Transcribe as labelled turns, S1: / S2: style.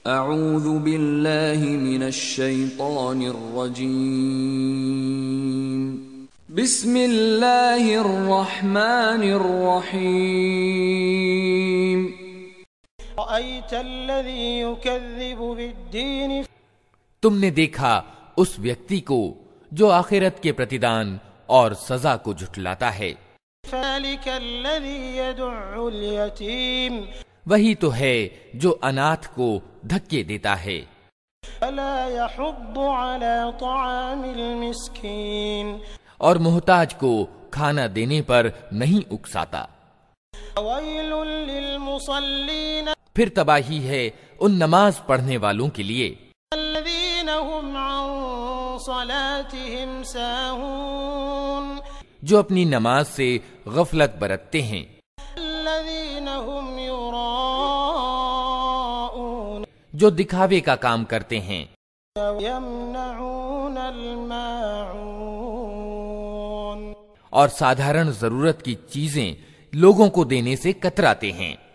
S1: اعوذ باللہ من الشیطان الرجیم بسم اللہ الرحمن الرحیم
S2: رأيت الذي يكذب بالدين
S3: تم نے دیکھا اس ویکتی کو جو آخرت کے پرتیدان اور سزا کو جھٹلاتا ہے.
S2: فذلك الذي يدع اليتيم
S3: وہی تو ہے جو اناتھ کو دھکے دیتا ہے.
S2: ولا يحض على طعام المسكين
S3: اور محتاج کو کھانا دینے پر نہیں اکساتا.
S2: ويل للمصلين
S3: پھر تباہی ہے ان نماز پڑھنے والوں کے لیے
S2: الذين هم عن صلاتهم ساهون
S3: جو اپنی نماز سے غفلت برتتے ہیں.
S2: الذين هم يراءون
S3: جو دکھاوے کا کام کرتے ہیں.
S2: يمنعون الماعون
S3: اور سادھارن ضرورت کی چیزیں لوگوں کو دینے سے کتراتے ہیں.